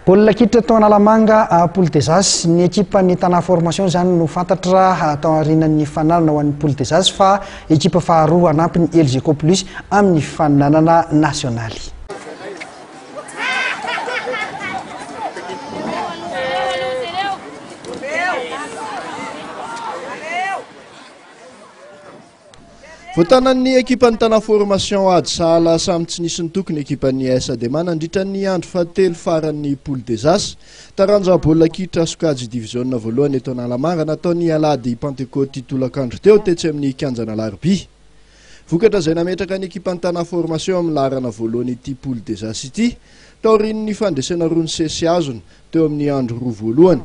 Baolina kitra tao Analamanga Poule des As ny équipe-ny Tana Formation zany no fantatra tao aorianan'ny fananana ho an'ny Poule des As fa équipe faharoa anampiny LGK Plus amin'ny fananana nasionaly. Voatanan'ny équipe-ny Tana Formation ady sahala samy tsy nisy ny tokony équipe-ny SADMA nandritra ny andro fahatelo faran'ny Poule des As taranja baolina kitra sokajy division voalohany eto Analamanga nataony alady Pentecôte tolakandro teo tetsy amin'ny kianjana Larby. Vokatra izay nametraka ny équipe-ny Tana Formation amin'ny laharana voalohany ity Poule des As ity taorian'ny fandresena roa ny sesy azony teo amin'ny andro roa voalohany.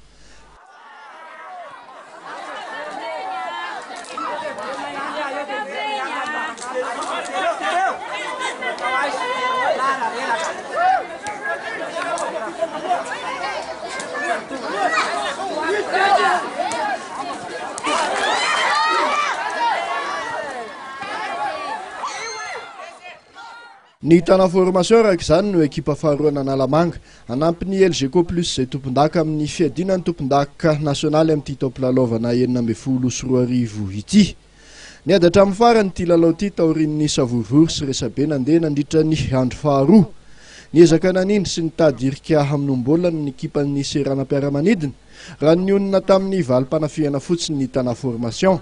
Ny Tana Formation araka izany no équipe faharoa Analamanga anampiny LGK Plus izay tompon-daka amin'ny fiadinan'ny tompon-daka nasionaly amin'ity taompilalaovana 924 ity. Niadatra amin'ny farany ity lalao ity taorian'ny Savorovory sy Resabe nandeha nandritra ny andro faharoa. Niezaka nanindry sy nitadirika amin'ombolana ny équipe-ny Seranam-piaramanidina raha ny onona tamin'ny valim-panafihana fotsiny ny Tana Formation.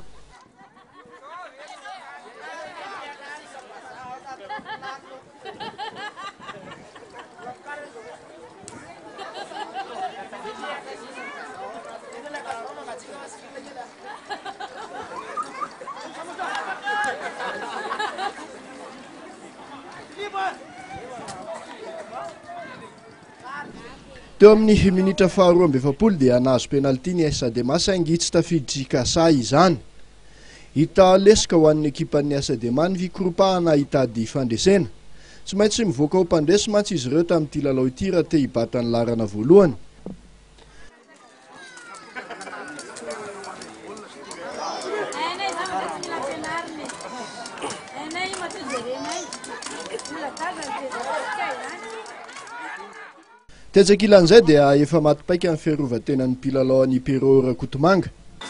Teo amin'ny minitra faharoa amby efapolo dia nahazo penalty ny SADMA saingy tsy tafiditry Kasay izany. Hita lesika ho an'ny équipe-ny SADMA ny fikoropahana hitady fandresena. Tsy maintsy mivoaka ho mpandresy mantsy izy ireo tamin'ity lalao ity raha te hibata ny laharana voalohany. Tetsakilan'izay dia efa matipaika amin'ny fiarovan-tenan'ny mpilalao ny Pero Rakotomanga.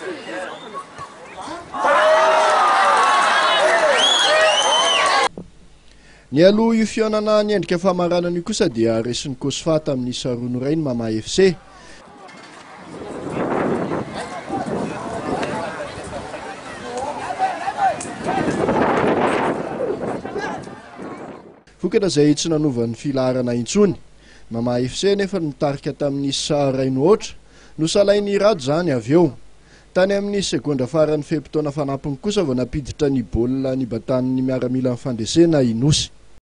Ny aloha io fiaonana ny endrika famaranana io kosa dia resin'ny Kosfata amin'ny Sarono Rainy Mama FC. Vokatra izay tsy nanovan'ny filaharana intsony. Mama FC nefa nitarika tamin'ny Raino oatra no salainy rado zany avy eo. Tany amin'ny segondra faran'ny fepitaona fanampiny kosa vao napiditra ny baolina nibatan'ny miaramila ny fandresena Inosy.